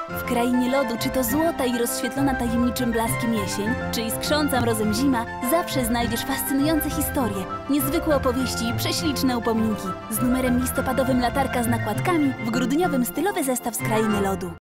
W krainie lodu, czy to złota i rozświetlona tajemniczym blaskiem jesień, czy iskrząca mrozem zima, zawsze znajdziesz fascynujące historie, niezwykłe opowieści i prześliczne upominki. Z numerem listopadowym latarka z nakładkami, w grudniowym stylowy zestaw z krainy lodu.